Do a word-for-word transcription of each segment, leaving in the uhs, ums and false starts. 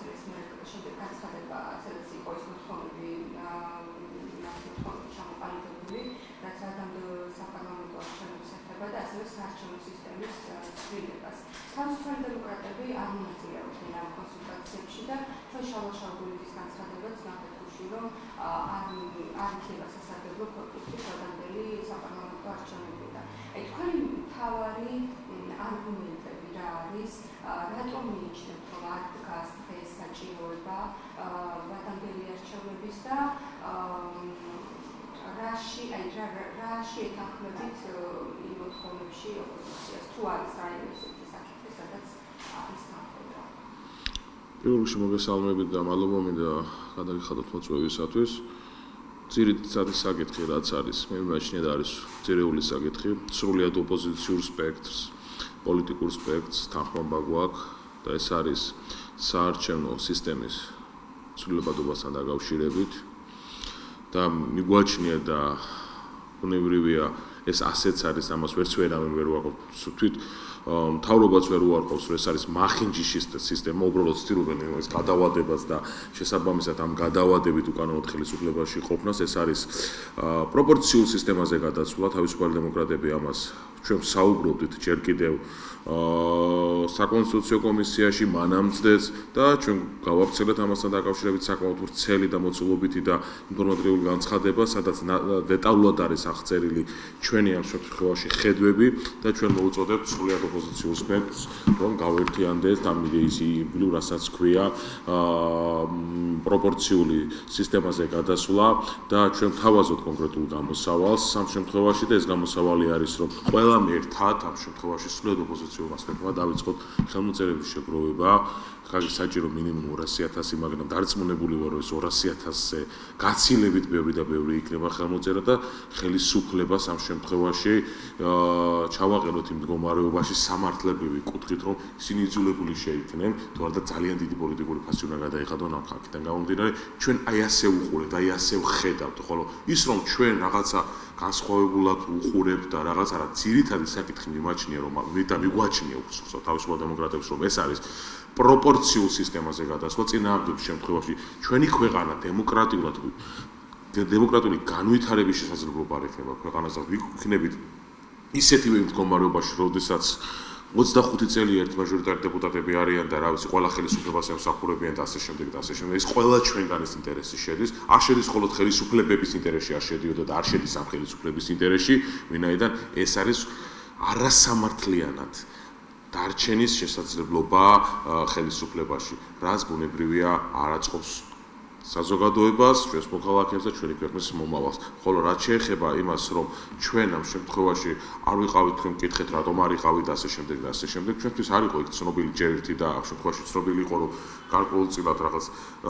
გავრცელეს შემდეგ განცხადება, სადაც იყო ის მოთხოვნები ჩამოყალიბებული, რაც ადამიანურ საპარლამენტო არჩევნებს ეხება და ასევე საარჩევნო სისტემის ცვლილებას. თავისუფალი დემოკრატები არ მონაწილეობდნენ ამ კონსულტაციებში და ჩვენ შალვა-შალგულიძის განცხადებაც ნახეთ, რომ არ იქნება სასარგებლო ქორწილით ადამიანელი საპარლამენტო არჩევნებიდან. აი თქვენი მთავარი არგუმენტები რა არის, რატომ მიიჩნევთ, რომ არ დგას დღეს საჭიროება ადამიანელი არჩევნების და რაში, აი რაში ეთანხმებით იმ მოთხოვნებში ოპოზიციას, თუ არის რაიმე ისეთი საკითხი, სადაც ის თანხმდება. პირველ რიგში მოგესალმებით და მადლობა მინდა გადაგიხადოთ მოწვევისათვის. ძირითადი საკითხი რაც არის, მე მიმაჩნია და არის ძირეული საკითხი, სრულიად ოპოზიციურ სპექტრს, პოლიტიკურ სპექტრს თანხმობა გვაქვს და ეს არის საარჩევნო სისტემის ცვლილებადობასთან დაკავშირებით და მიგვაჩნია და ბუნებრივია ეს ასეც არის, ამას ვერც ვერავინ ვერ უარყოფს. თვით მთავრობაც ვერ უარყოფს, რომ ეს არის მახინჯიშის სისტემა, უბრალოდ ცდილობენ ეს გადავადებას და შესაბამისად ამ გადავადებით უკანონოდ ხელისუფლებაში ყოფნას, ეს არის პროპორციულ სისტემაზე გადაცვლა, თავისუფალი დემოკრატები ამას ჩვენ საუბრობდით ჯერ კიდევ საკონსტიტუციო კომისიაში მანამცდეც და ჩვენ გავავრცელეთ ამასთან დაკავშირებით საკმაოდ ვრცელი და მოცულობითი და ინფორმატიული განცხადება, სადაც დეტალურად არის აღწერილი ჩვენი ამ შემთხვევაში ხედვები და ჩვენ მოუწოდებთ სრულიად ოპოზიციურ სპექტრს, რომ გავერთიანდეს ამ იდეისიებლივ, რასაც ქვია პროპორციული სისტემაზე გადასვლა და ჩვენ ვთავაზობთ კონკრეტულ გამოსავალს ამ შემთხვევაში და ეს გამოსავალი არის, რომ ყველამ ერთად ამ შემთხვევაში სრულიად ოპოზიციურ ასპექტმა დავიწყოთ ხელმოწერების შეგროვება, ხაგის საჭირო მინიმუმ ორასი ათასი, მაგრამ დარწმუნებული ვარ, რომ ეს ორასი ათასზე გაცილებით ბევრი და ბევრი იქნება ხელმოწერა და ხელისუფლებას ამ შემთხვევაში ჩავაყენოთ იმ მდგომარეობაში სამართლებრივი კუთხით, რომ ისინი იძულებული შეიქნენ, თუ არა და ძალიან დიდი პოლიტიკური ფასი უნდა გადაიხადონ ამ ხალხიდან გამომდინარე, ჩვენ აი ასე უყურებთ, აი ასე ვხედავთ, ხოლო ის რომ ჩვენ რაღაცა განსხვავებულად უყურებთ და რაღაც არა ძირითადი საკითხი მიმაჩნია, რომ და მიგვაჩნია უბრალოდ თავისუფალ დემოკრატებს, რომ ეს არის პროპორციულ სისტემაზე გადასვლა, წინააღმდეგ შემთხვევაში ჩვენი ქვეყანა დემოკრატიულად დემოკრატიული განვითარების შესაძლებლობა არ ექნება ქვეყანას და ვიქნებით ისეთივე მდგომარეობაში, როდესაც ოცდახუთი წელი ერთ მაჟორიტარი დეპუტატები არიან და რა ვიცი, ყველა ხელისუფლებას ემსახურებიან და ასე შემდეგ და ასე შემდეგ. ეს ყველა ჩვენგანის ინტერესი შედის, არ შედის მხოლოდ ხელისუფლებების ინტერესში არ შედიოდა და არ შედის ამ ხელისუფლების ინტერესში, ვინაიდან ეს არის არასამართლიანად დარჩენის შესაძლებლობა ხელისუფლებაში, რაც ბუნებრივია არ აწყობს საზოგადოებას, ჩვენს მოქალაქეებს და ჩვენი ქვეყნის მომავალს. ხოლო რაც შეეხება იმას, რომ ჩვენ ამ შემთხვევაში არ ვიყავით თქვენ მკითხეთ, რატომ არ იყავით და ასე შემდეგ და ასე შემდეგ, ჩვენთვის არ იყო იქ ცნობილი ჯერ ერთი და ამ შემთხვევაში ცნობილი იყო, რომ გარკვეულწილად რაღაც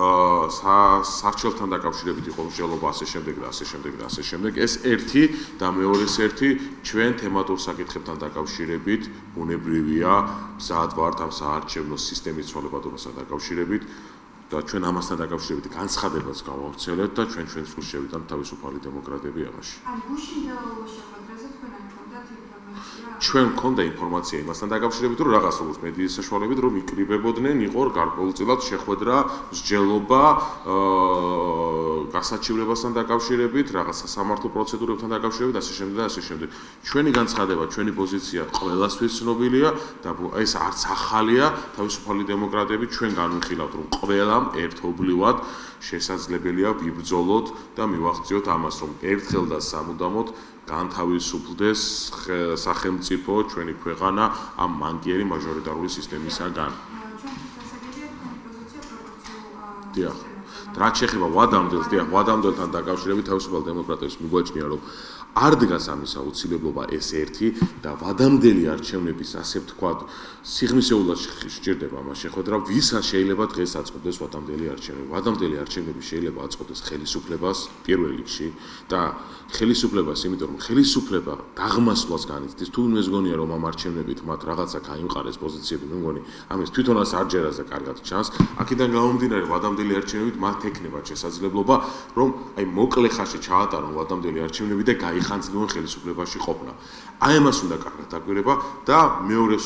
საარჩევნთან დაკავშირებით იყო მსჯელობა ასე შემდეგ და ასე შემდეგ და ასე შემდეგ. ეს ერთი და მეორეს ერთი ჩვენ თემატურ საკითხებთან დაკავშირებით ბუნებრივია მზად ვართ ამ საარჩევნო სისტემის ცვალებადობასთან დაკავშირებით. და ჩვენ ამასთან დაკავშირებით განცხადებაც გავავრცელეთ და ჩვენ ჩვენს გულს შევიტანთ თავისუფალი დემოკრატები ამაში. ან გუშინ შეხვედრაზე თქვენ გქონდათ ინფორმაცია? ჩვენ გქონდა ინფორმაცია იმასთან დაკავშირებით, რომ რაღაც როგორც მედიის საშუალებით რომ იკრიბებოდნენ, იყო გარკვეულწილად შეხვედრა, მსჯელობა, გასაჩივრებასთან დაკავშირებით, რაღაც სასამართლო პროცედურებთან დაკავშირებით, ასე შემდეგ და ასე შემდეგ. ჩვენი განცხადება, ჩვენი პოზიცია ყველასთვის ცნობილია და ეს არც ახალია, თავისუფალი დემოკრატები ჩვენ განვიხილავთ, რომ ყველა ერთობლივად შესაძლებელია ვიბრძოლოთ და მივახციოთ ამას, რომ ერთხელ და სამუდამოდ განთავისუფლდეს სახელმწიფო ჩვენი ქვეყანა ამ მანკიერი მაჟორიტარული სისტემისაგან. დიახ. რაც შეეხება ვადამდელს, დიახ, ვადამდელთან დაკავშირებით თავისუფალ დემოკრატებს მიგვაჩნია, რომ არ დგას ამის აუცილებლობა ეს ერთი და ვადამდელი არჩევნების ასე ვთქვათ, სიღრმისეულად სჭირდება მას შეხვედრა, ვისაც შეიძლება დღეს აწყობდეს ვადამდელი არჩევნები. ვადამდელი არჩევნები შეიძლება აწყობდეს ხელისუფლებას პირველ რიგში და ხელისუფლებას, იმიტომ რომ ხელისუფლება დაღმასვლას განიცდის, თუ იმეს გონია რომ ამ არჩევნებით მათ რაღაცა გაიმყარეს პოზიციები, მე მგონი, ამის თვითონაც არ ჯერაზე კარგად ჩანს. აქედან გამომდინარე ვადამდელი არჩევნებით მათ ექნება შესაძლებლობა, რომ აი მოკლე ხანში ჩაატარონ ვადამდელი არჩევნები და გაიხანძრონ ხელისუფლებაში ყოფნა. აი ამას უნდა კარგად დაგვირება და მეორე მხრივ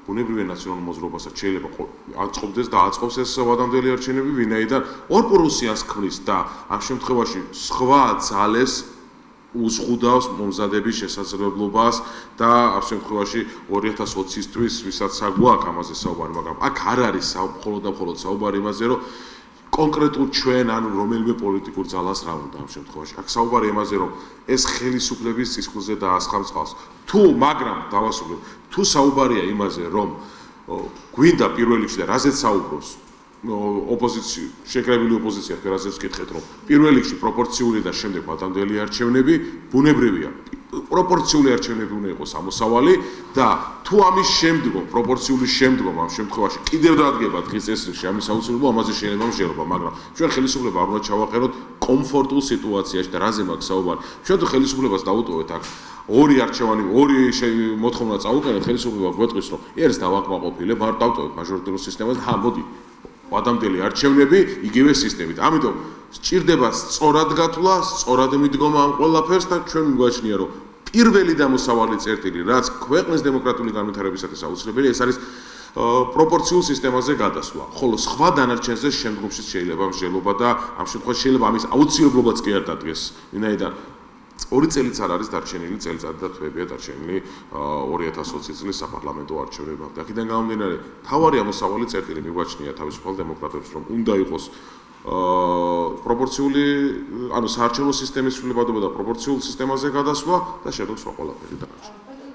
ბუნებრივი ნაციონალურ მოძრაობასაც შეიძლება აწყობდეს და აწყობს ეს ვადამდელი არჩევნები, ვინაიდან ორპორუსიანს ქმნის და ამ შემთხვევაში სხვა ძალებს უზღუდავს მომზადების შესაძლებლობას და ამ შემთხვევაში ორი ათას ოცისთვის ვისაც საგვაქვს ამაზე საუბარი, მაგრამ აქ არ არის მხოლოდ და მხოლოდ საუბარი იმაზე, რომ კონკრეტულ ჩვენ ანუ რომელიმე პოლიტიკურ ძალას რა უნდა ამ შემთხვევაში. აქ საუბარი იმაზე, რომ ეს ხელისუფლების სისხლზე დაასხამს ხალხს. თუ მაგრამ დავასრულებ, თუ საუბარია იმაზე, რომ გვინდა პირველ რიგში და რაზეც საუბრობს ოპოზიცია, შეკრებილი ოპოზიცია, რაზეც ვკითხეთ, რომ პირველ რიგში პროპორციული და შემდეგ ვადამდელი არჩევნები ბუნებრივია. პროპორციული არჩევნები უნდა იყოს ამოსავალი და თუ ამის შემდგომ, პროპორციული შემდგომ ამ შემთხვევაში კიდევ დადგება დღის წესრიგში ამის აუცილებლობა, ამაზე შეიძლება მსჯელობა, მაგრამ ჩვენ ხელისუფლება არ უნდა ჩავაყეროთ კომფორტულ სიტუაციაში და რაზე მაქვს საუბარი. ჩვენ თუ ხელისუფლებას დაუტოვეთ აქ ორი არჩევანი, ორი მოთხოვნა წაუყენეთ, ხელისუფლება გვეტყვის, რომ ერთს დავაკმაყოფილებ, არ დავტოვებ მაჟორიტარულ სისტემას, ჰა, მოდი. ვადამდელი არჩევნები იგივე სისტემით. ამიტომ სჭირდება სწორად გათვლა, სწორად მიდგომა ამ ყველაფერს და ჩვენ მიგვაჩნია, რომ პირველი დამოსავალი წერტილი, რაც ქვეყნის დემოკრატიული განვითარებისათვის აუცილებელია, ეს არის პროპორციულ სისტემაზე გადასვლა. ხოლო სხვა დანარჩენზე შემდგომში შეიძლება მსჯელობა და ამ შემთხვევაში შეიძლება ამის აუცილებლობაც კი არ დადგეს, ვინაიდან ორი წელიც არ არის დარჩენილი წელიწადი და თვეებია დარჩენილი ორი ათას ოცი წლის საპარლამენტო არჩევნებამდე. აქედან გამომდინარე, თავარი ამოსავალი წერტილი მიგვაჩნია თავისუფალ დემოკრატებს, რომ უნდა იყოს პროპორციული, ანუ საარჩევნო სისტემის ცვლილებადობა და პროპორციულ სისტემაზე გადასვლა და შეძლოს სხვა ყველაფერი დანარჩენი.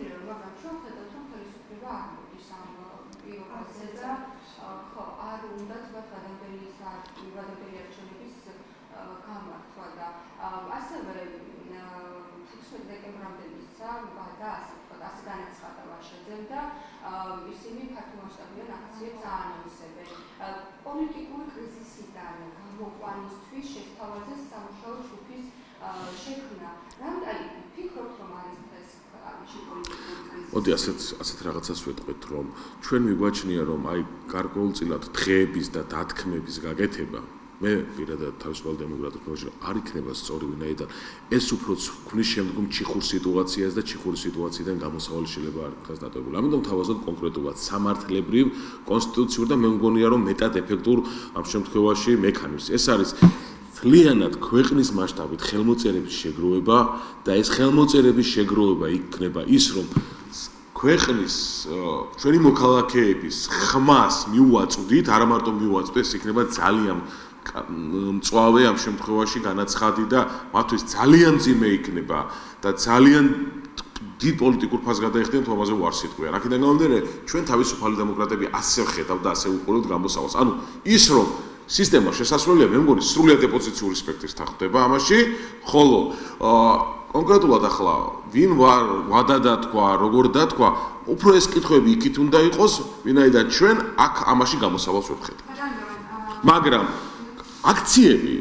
ისინი ფართო მასშტაბიან აქციებს აანონსებენ. პოლიტიკური კრიზისიდან გამოყვანისთვის შესთავაზეს სამუშაო ჯგუფის შექმნა. რამდენი ფიქრობთ, რომ არის ეს ქვეყანაში პოლიტიკური კრიზისი? მოდი ასეთ ასეთ რაღაცას ვეტყვით, რომ ჩვენ მიგვაჩნია, რომ აი გარკვეულწილად დღეების და დათქმების გაკეთება მე პირადად თავისუფალ დემოკრატებს ვაჟი არ იქნება სწორი, ვინაიდან ეს უფრო ქმნის შემდგომ ჩიხურ სიტუაციას და ჩიხური სიტუაციიდან გამოსავალი შეიძლება არ იქნას დატოვებული. ამიტომ თავაზობ კონკრეტულად სამართლებრივ, კონსტიტუციურ და მე მგონია, რომ მეტად ეფექტურ ამ შემთხვევაში მექანიზმს. ეს არის ძალიანად ქვეყნის მასშტაბით ხელმოწერების შეგროვება და ეს ხელმოწერების შეგროვება იქნება ის, რომ ქვეყნის ჩვენი მოქალაქეების ხმას მიუაწვდით, არა მარტო მიუაწვდით, ეს იქნება ძალიან მწვავე ამ შემთხვევაში განაცხადი და მათთვის ძალიან მძიმე იქნება და ძალიან დიდ პოლიტიკურ ფასს გადაიხდიან თუ ამაზე უარ სიტყვია. აქედან გამომდინარე, ჩვენ თავისუფალი დემოკრატები ასე ვხედავთ და ასე ვუყურებთ გამოსავალს. ანუ ის რომ სისტემა შესასრულია, მე მგონი სრულიად ოპოზიციური სპექტრის თანხდება ამაში, ხოლო კონკრეტულად ახლა ვინ ვარ, ვადა დათქვა, როგორ დათქვა, უფრო ეს კითხვები იქით უნდა იყოს, ვინაიდან ჩვენ აქ ამაში გამოსავალს ვხედავთ. მაგრამ აქციები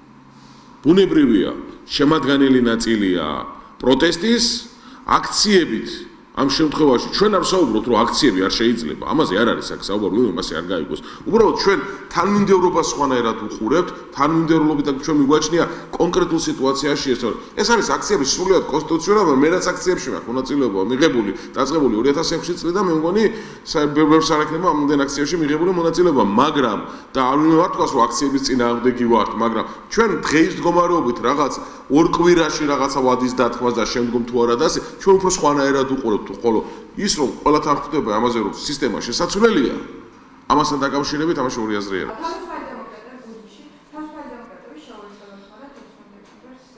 ბუნებრივია, შემადგენელი ნაწილია პროტესტის, აქციებით ამ შემთხვევაში ჩვენ არ ვსაუბრობთ, რომ აქციები არ შეიძლება. ამაზე არ არის აქ საუბარი, ვინმე მასე არ გაიგოს. უბრალოდ ჩვენ თანმიმდევრობას სხვანაირად უყურებთ, თანმიმდევრულობით აქ ჩვენ მიგვაჩნია კონკრეტულ სიტუაციაში ეს ეს არის აქციები სრულიად კონსტიტუციური, მე რაც აქციებში მაქვს მონაწილეობა მიღებული, დაწყებული ორი ათას ექვსი წლიდან მე მგონი ბევრს არ ექნება ამდენ აქციაში მიღებული მონაწილეობა, მაგრამ და არ უნდა ვთქვას, რომ აქციების წინააღმდეგი ვართ, მაგრამ ჩვენ დღეის მდგომარეობით რაღაც ორ კვირაში რაღაცა ვადის დათქმას და შემდგომ თუ არა და ასე ჩვენ უფრო სხვანაირად უყურებთ. ხოლო ის რომ ყველა თანხმდება ამაზე რომ სისტემა შესაძლებელია ამასთან დაკავშირებით ამაში ორი აზრი არის. თავისუფალი დემოკრატები ბუდიში, თავისუფალი დემოკრატები შეუერთებენ ხოლმე თემს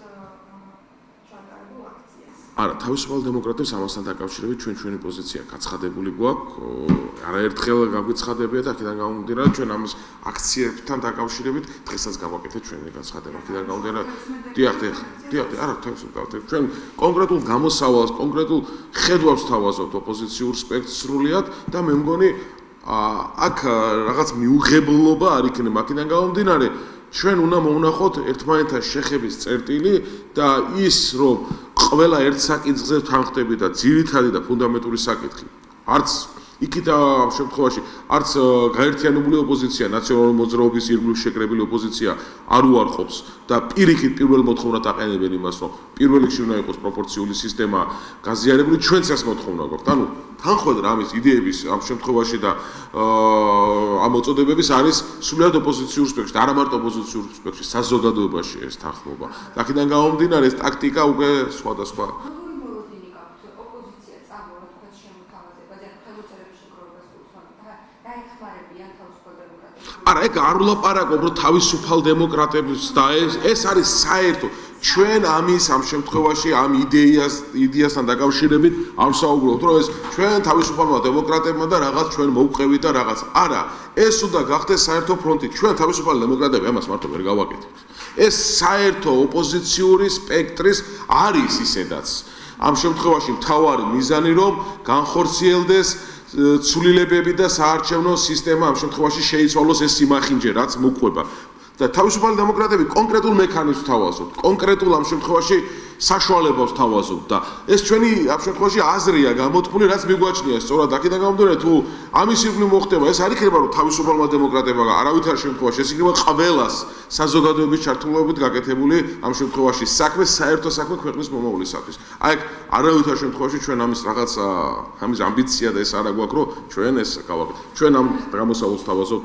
ჩატარებულ აქციას. არა, თავისუფალი დემოკრატებს ამასთან დაკავშირებით ჩვენ ჩვენი პოზიცია გაცხადებული გვაქვს, არაერთხელ გაგვიცხადებია და აქედან გამომდინარე ჩვენ ამის აქციებთან დაკავშირებით დღესაც გავაკეთეთ ჩვენი გაცხადება. აქედან გამომდინარე დიახ, დიახ, დიახ, არა, თავისუფალ ჩვენ კონკრეტულ გამოსავალს, კონკრეტულ ხედვებს თავაზობთ ოპოზიციურ სპექტრს სრულიად და მე მგონი აქ რაღაც მიუღებლობა არ იქნება. აქედან გამომდინარე ჩვენ უნდა მოვნახოთ ერთმანეთთან შეხების წერტილი და ის რომ ყველა ერთ საკითხზე თანხდები და ძირითადი და ფუნდამენტური საკითხი არც იქით ამ შემთხვევაში არც გაერთიანებული ოპოზიცია, ნაციონალური მოძრაობის ირგვლივ შეკრებილი ოპოზიცია არ უარყოფს და პირიქით პირველ მოთხოვნად აყენებენ იმას, რომ პირველ რიგში უნდა იყოს პროპორციული სისტემა გაზიარებული, ჩვენც ეს მოთხოვნა გვაქვს. ანუ თანხმად რამის იდეების ამ შემთხვევაში და ამ მოწოდებების არის სულიად ოპოზიციურ სპექტრში, არა მარტო ოპოზიციურ სპექტრში, საზოგადოებაში ეს თანხმობა. და აქედან გამომდინარე ეს ტაქტიკა უკვე სხვადასხვა არა, ეგ არ ვლაპარაკობ, რომ თავისუფალ დემოკრატებს და ეს ეს არის საერთო. ჩვენ ამის ამ შემთხვევაში ამ იდეას იდეასთან დაკავშირებით არ ვსაუბრობთ, რომ ეს ჩვენ თავისუფალმა დემოკრატებმა და რაღაც ჩვენ მოვყევით და რაღაც. არა, ეს უნდა გახდეს საერთო ფრონტი. ჩვენ თავისუფალი დემოკრატები ამას მარტო ვერ გავაკეთებთ. ეს საერთო ოპოზიციური სპექტრის არის ისედაც. ამ შემთხვევაში მთავარი მიზანი რომ განხორციელდეს ცვლილებები და საარჩევნო სისტემა ამ შემთხვევაში შეიცვალოს ეს სიმახინჯე რაც მოყვება და თავისუფალი დემოკრატები კონკრეტულ მექანიზმს თავაზობთ კონკრეტულ ამ შემთხვევაში საშუალებას თავაზობთ და ეს ჩვენი ამ შემთხვევაში აზრია გამოთქმული რაც მიგვაჩნია სწორად აქედან გამომდინარე თუ ამის ირგვლივ მოხდება ეს არ იქნება რომ თავისუფალმა დემოკრატებმა არავითარ შემთხვევაში ეს იქნება ყველას საზოგადოების ჩართულობით გაკეთებული ამ შემთხვევაში საქმე საერთო საქმე ქვეყნის მომავლისათვის აი არავითარ შემთხვევაში ჩვენ ამის რაღაც ამის ამბიცია და ეს არა გვაქვს რომ ჩვენ ეს გავაკეთებთ ჩვენ ამ გამოსავალს თავაზობთ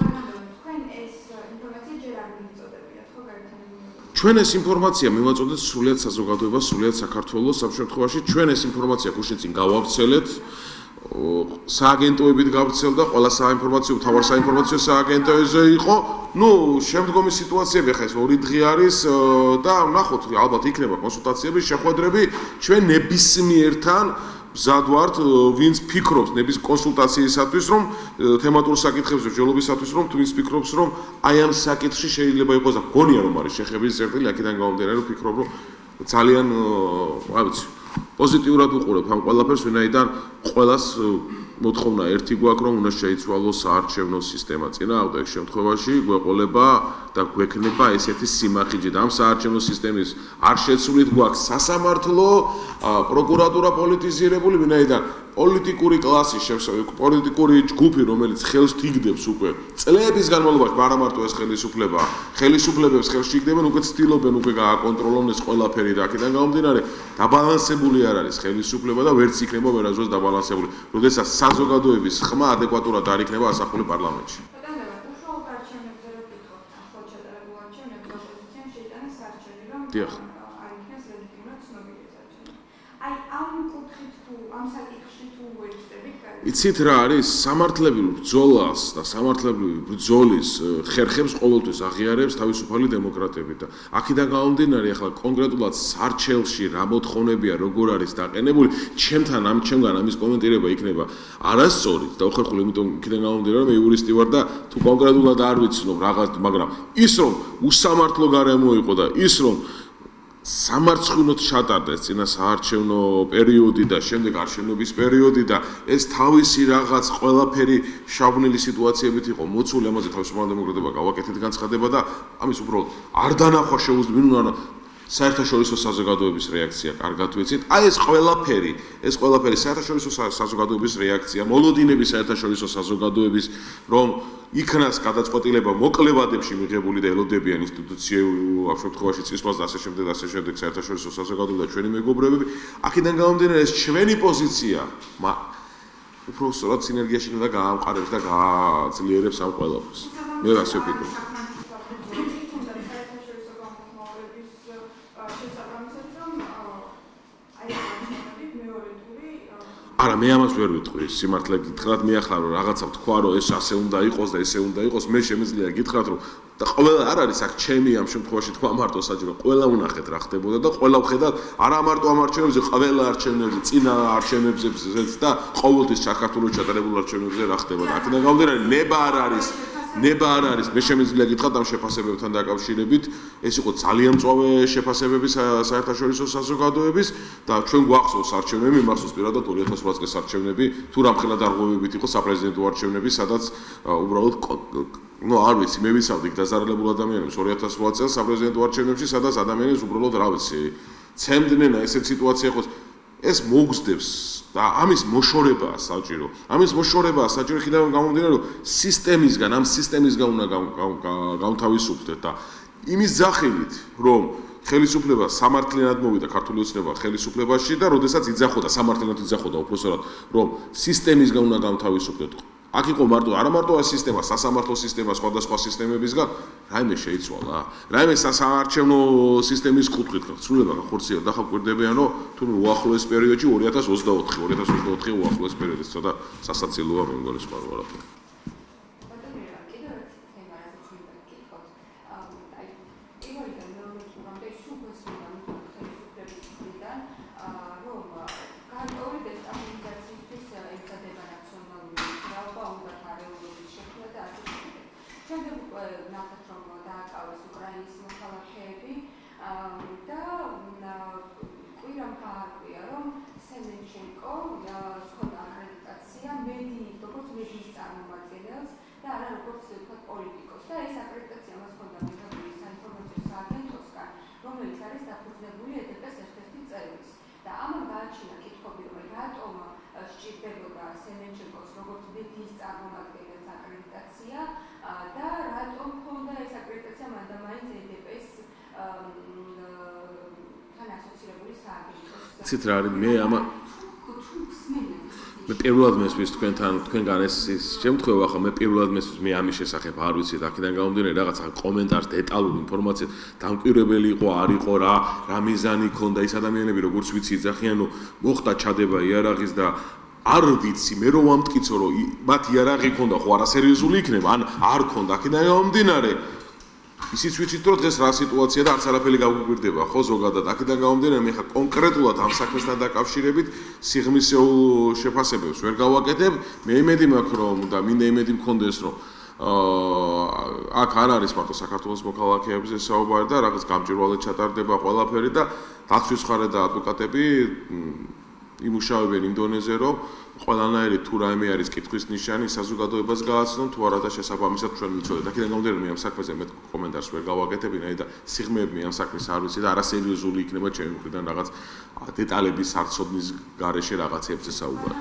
ჩვენ ეს ინფორმაცია მივაწოდეთ სულიად საზოგადოებას, სულიად საქართველოს ამ შემთხვევაში ჩვენ ეს ინფორმაცია გუშინ წინ გავავრცელეთ სააგენტოებით გავრცელდა ყველა საინფორმაციო თავარ საინფორმაციო სააგენტოზე იყო ნუ შემდგომი სიტუაციები ხა ეს ორი დღე არის და ნახოთ ალბათ იქნება კონსულტაციები შეხვედრები ჩვენ ნებისმიერთან მზად ვართ ვინც ფიქრობს ნების კონსულტაციისათვის რომ თემატურ საკითხებზე ჯელობისათვის რომ თუ ვინც ფიქრობს რომ აი ამ საკითხში შეიძლება იყოს და გონია რომ არის შეხების წერტილი აქედან გამომდინარე რომ ფიქრობ რომ ძალიან რა ვიცი პოზიტიურად უყურებ ამ ყველაფერს ვინაიდან ყველას მოთხოვნა ერთი გვაქვს რომ უნდა შეიცვალოს საარჩევნო სისტემა წინააღმდეგ შემთხვევაში გვეყოლება და გვექნება ესეთი სიმახინჯე და ამ საარჩევნო სისტემის არ შეცვლით გვაქვს სასამართლო პროკურატურა პოლიტიზირებული ვინაიდან პოლიტიკური კლასი პოლიტიკური ჯგუფი რომელიც ხელს თიგდებს უკვე წლების განმავლობაში არა მარტო ეს ხელისუფლება ხელისუფლებებს ხელში იგდებენ უკვე ცდილობენ უკვე გააკონტროლონ ეს ყველაფერი და აქედან გამომდინარე დაბალანსებული არ არის ხელისუფლება და ვერც იქნება ვერასდროს დაბალანსებული როდესაც საზოგადოების ხმა ადეკვატურად არ იქნება ასახული პარლამენტში დიახ აი ამ კუთხით თუ ამ საკითხში თუ ვეცდებით იცით რა არის სამართლებრივ ბრძოლას და სამართლებრივი ბრძოლის ხერხებს ყოველთვის აღიარებს თავისუფალი დემოკრატები და აქედან გამომდინარე ახლა კონკრეტულად სარჩელში რა მოთხოვნებია როგორ არის დაყენებული ჩემთან ამ ჩემგან ამის კომენტირება იქნება არასწორი და უხერხული იმიტომ იქიდან გამომდინარე რომ მე იურისტი ვარ და თუ კონკრეტულად არ ვიცნობ რაღაც მაგრამ ის რომ უსამართლო გარემო იყო და ის რომ სამარცხინოდ ჩატარდეს წინა საარჩევნო პერიოდი და შემდეგ არჩევნების პერიოდი და ეს თავისი რაღაც ყველაფერი შავნილი სიტუაციებით იყო მოცული ამაზე თავისუფალი დემოკრატება გავაკეთეთ განცხადება და ამის უბრალოდ არ დანახვა შეუძლია საერთაშორისო საზოგადოების რეაქცია კარგად ვიცით აი ეს ყველაფერი ეს ყველაფერი საერთაშორისო საზოგადოების რეაქცია მოლოდინების საერთაშორისო საზოგადოების რომ იქნას გადაწყვეტილება მოკლებადებში მიღებული და ელოდებიან ინსტიტუციურ ამ შემთხვევაში წისვლას და ასე შემდეგ და ასე შემდეგ საერთაშორისო საზოგადოება და ჩვენი მეგობრებები აქედან გამომდინარე ეს ჩვენი პოზიცია უფრო სწორად სინერგიაში უნდა გაამყარებს და გააძლიერებს ამ ყველაფერს მე ასე ვფიქრობ არა მე ამას ვერ ვიტყვი სიმართლე გითხრათ მე ახლა რომ რაღაცა თქვა რომ ეს ასე უნდა იყოს და ესე უნდა იყოს მე შემიძლია გითხრათ რომ და ყველა არ არის აქ ჩემი ამ შემთხვევაში თქვა მარტო საჭირო ყველა უნახეთ რა ხდებოდა და ყველა ვხედავთ არა მარტო ამ არჩევნებზე ყველა არჩევნებზე წინა არჩევნებზეც და ყოველთვის საქართველოს ჩატარებულ არჩევნებზე რა ხდებოდა აქედან გამომდინარე ნება არ არის ნება არ არის მე შემიძლია გითხრათ ამ შეფასებებთან დაკავშირებით ეს იყო ძალიან მწვავე შეფასებები საერთაშორისო საზოგადოების და ჩვენ გვახსოვს არჩევნები მახსოვს პირადად ორი ათას ოთხ წლის არჩევნები თუ რამხელა დარღვევებით იყო საპრეზიდენტო არჩევნები სადაც უბრალოდ ну არ ვიცი მე ვიცავდი დაზარალებულ ადამიანებს ორი ათას ოთხ წელს საპრეზიდენტო არჩევნებში სადაც ადამიანებს უბრალოდ რა ვიცი ცემდნენ ესეთ სიტუაცია ხოს ეს მოგზდებს და ამის მოშორებაა საჭირო. ამის მოშორებაა საჭირო ხიდან გამომდინარე, რომ სისტემისგან, ამ სისტემისგან უნდა გავთავისუფლდეთ და იმის ძახილით, რომ ხელისუფლება სამართლიანად მოვიდა ქართული ოცნება ხელისუფლებაში და როდესაც იძახოდა სამართლიანად იძახოდა უბრალოდ რომ სისტემისგან უნდა გავთავისუფლდეთ. აქ იყო მარტო არა მარტო ეს სისტემა, სასამართლო სისტემა, სხვადასხვა სისტემებისგან, რაიმე შეიცვალა. რაიმე სასამართლო სისტემის კუთხით ცვლილება გახორციელდა, ხა გვერდებიან, რომ თუ უახლოეს პერიოდში ორი ათას ოცდაოთხი, ორი ათას ოცდაოთხი უახლოეს პერიოდი, ცოტა სასაცილოა მე მგონი სხვა ვარაფერი. ცით რა არის მე ამა მე პირველად მესმის თქვენთან თქვენგან ეს შემთხვევა ხა მე პირველად მესმის მე ამის შესახებ არ ვიცი და აქედან გამომდინარე რაღაცა კომენტარს დეტალური ინფორმაცია დამკვირვებელი იყო არ იყო რა რა მიზანი ქონდა ის ადამიანები როგორც ვიცი იძახიან რომ მოხდა ჩადება იარაღის და არ ვიცი მე რომ ვამტკიცო რომ მათ იარაღი ქონდა ხო არასერიოზული იქნება ან არ ქონდა აქედან გამომდინარე ისიც ვიცით რომ დღეს რა სიტუაცია და არც არაფერი გაგვიგვირდება ხო ზოგადად აქედან გამომდინარე მე ხა კონკრეტულად ამ საქმესთან დაკავშირებით სიღრმისეულ შეფასებებს ვერ გავაკეთებ მე იმედი მაქვს რომ და მინდა იმედი მქონდეს რომ აქ არ არის მარტო საქართველოს მოქალაქეებზე საუბარი და რაღაც გამჭვირვალედ ჩატარდება ყველაფერი და დაცვის მხარე და ადვოკატები იმუშავებენ იმ დონეზე რომ ყველანაირი თუ რაიმე არის კითხვის ნიშანი საზოგადოებას გააცნონ თუ არა და შესაბამისად ჩვენ ვიცოდეთ. აქედან გამომდინარე მე ამ საქმეზე მე კომენტარს ვერ გავაკეთებ, ვინაიდან სიღრმეები ამ საქმეს არ ვიცი და არასერიოზული იქნება ჩემი მხრიდან რაღაც დეტალების არცოდნის გარეშე რაღაცებზე საუბარი.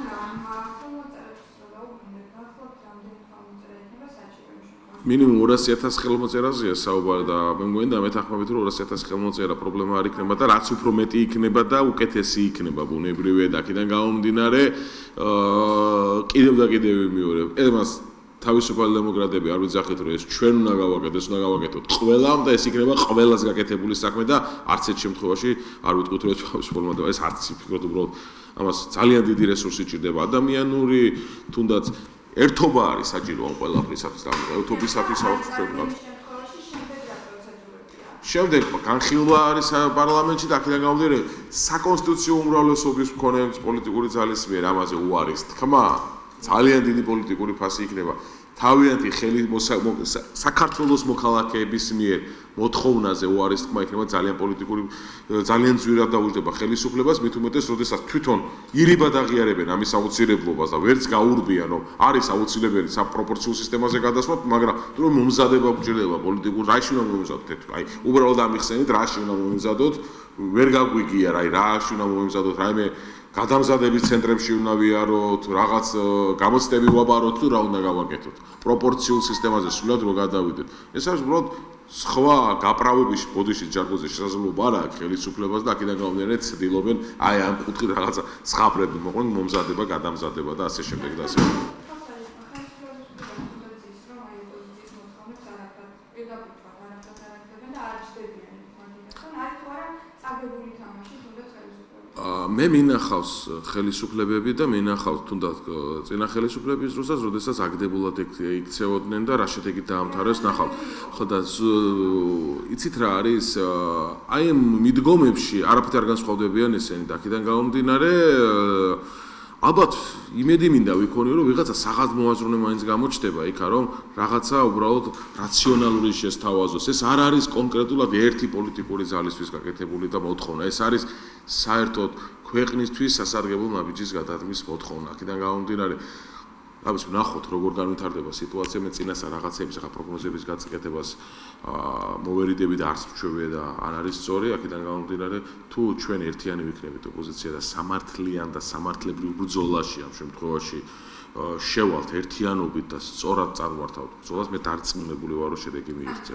მინიმუმ ორასი ათასი ხელმოწერაზეა საუბარი და მე მგონი და მეთანხმებით რომ ორასი ათასი ხელმოწერა პრობლემა არ იქნება და რაც უფრო მეტი იქნება და უკეთესი იქნება ბუნებრივია და აქედან გამომდინარე კიდევ და კიდევ ვიმეორებ ემას თავისუფალი დემოკრატები არ ვიძახით რომ ეს ჩვენ უნდა გავაკეთოთ ეს უნდა გავაკეთოთ ყველამ და ეს იქნება ყველას გაკეთებული საქმე და არც ერთ შემთხვევაში არ ვიტყვით რომ თავისუფალმა და ეს არც ვფიქრობ უბრალოდ ამას ძალიან დიდი რესურსი ჭირდება ადამიანური თუნდაც ერთობა არის საჭირო ამ ყველაფრისათვის და ერთობისათვის საერთოდ შემდეგ განხილვა არის პარლამენტში და აქედან გამომდინარე საკონსტიტუციო უმრავლესობის მქონე პოლიტიკური ძალის მიერ ამაზე უარის თქმა ძალიან დიდი პოლიტიკური ფასი იქნება თავიანთი ხელი საქართველოს მოქალაქეების მიერ მოთხოვნაზე უარის თქმა იქნება ძალიან პოლიტიკური ძალიან ძვირად დაუჯდება ხელისუფლებას მით უმეტეს როდესაც თვითონ ირიბად აღიარებენ ამის აუცილებლობას და ვერც გაურბიან რომ არის აუცილებელი საპროპორციულ სისტემაზე გადასვლა მაგრამ თუ მომზადება გჭირდება პოლიტიკურ რაში უნდა მომზადოთ აი უბრალოდ ამიხსენით რაში უნდა მომზადოთ ვერ გაგვიგია რა რაში უნდა მომზადოთ რაიმე გადამზადების ცენტრებში უნდა ვიაროთ, რაღაც გამოცდები ვაბაროთ თუ რა უნდა გავაკეთოთ. პროპორციულ სისტემაზე სულად რო გადავიდეთ. ეს არის უბრალოდ სხვა გაправების ბოდიშის ჯარგოზე შესაძლებლობა არ აქვს ხელისუფლებას და აქედან გამომდინარე ცდილობენ აი ამ კუთხით რაღაცა სხაბრები მოყვნენ მომზადება, გადამზადება და ასე შემდეგ და ასე შემდეგ. მე მინახავს ხელისუფლებები და მინახავს თუნდაც წინა ხელისუფლების დროსაც, როდესაც აგდებულად იქცეოდნენ და რა შედეგით დაამთავრეს ნახავთ. ხო და იცით რა არის? აი ამ მიდგომებში არაფერი არ განსხვავდებიან ესენი და აქედან გამომდინარე ალბათ იმედი მინდა ვიქონიო რომ ვიღაცა საღად მოაზროვნე მაინც გამოჩნდება იქა რომ რაღაცა უბრალოდ რაციონალური შესთავაზოს. ეს არ არის კონკრეტულად ერთი პოლიტიკური ძალისთვის გაკეთებული და მოთხოვნა. ეს არის საერთოდ ქვეყნისთვის სასარგებლო ნაბიჯის გადადგმის მოთხოვნა. აქედან გამომდინარე ამის ვნახოთ როგორ განვითარდება სიტუაცია მე წინასა რაღაცების ახლა პროგნოზების გაწიკეთებას მოვერიდები და არც მშვენია და არ არის სწორი აქედან გამომდინარე თუ ჩვენ ერთიანი ვიქნებით ოპოზიცია და სამართლიან და სამართლებრივ ბრძოლაში ამ შემთხვევაში შევალთ ერთიანობით და სწორად წარმართავთ ბრძოლას მე დარწმუნებული ვარ რომ შედეგი მიიღწევა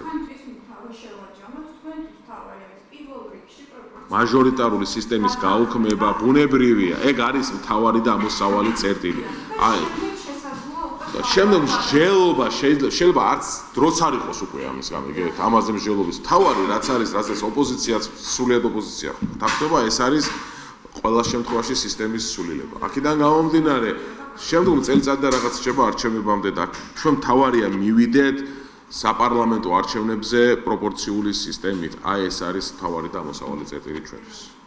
მაჟორიტარული სისტემის გაუქმება ბუნებრივია ეგ არის მთავარი და ამოსავალი წერტილი აი შემდგომ მსჯელობა შეიძლება შეიძლება არც დროც არ იყოს უკვე ამის გამიგეთ ამაზე მსჯელობის თავარი რაც არის რასაც ოპოზიციაც სულიად ოპოზიცია ხდება ეს არის ყველა შემთხვევაში სისტემის სულილება აქედან გამომდინარე შემდგომ წელიწად და რაღაც შეება არჩევნებამდე და ჩვენ თავარია მივიდეთ საპარლამენტო არჩევნებზე პროპორციული სისტემით აი ეს არის თავარი და ამოსავალი წერტილი ჩვენთვის